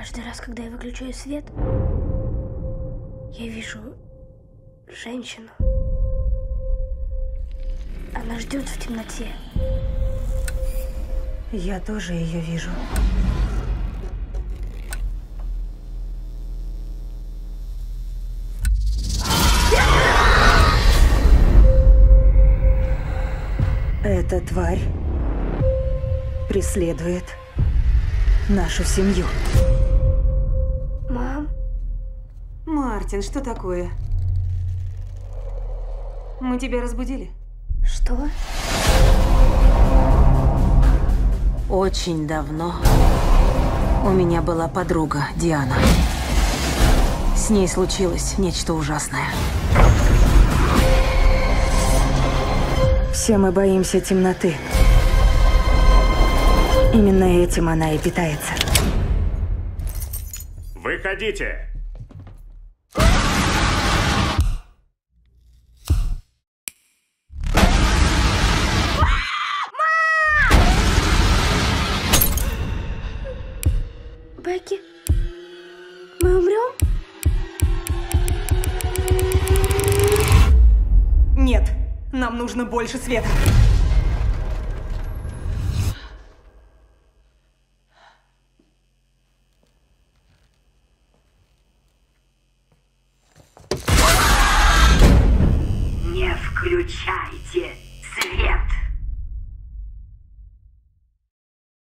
Каждый раз, когда я выключаю свет, я вижу женщину. Она ждет в темноте. Я тоже ее вижу. Эта тварь преследует нашу семью. Мам? Мартин, что такое? Мы тебя разбудили? Что? Очень давно у меня была подруга Диана. С ней случилось нечто ужасное. Все мы боимся темноты. Именно этим она и питается. Выходите! Бекки, мы умрем? Нет, нам нужно больше света. Не включайте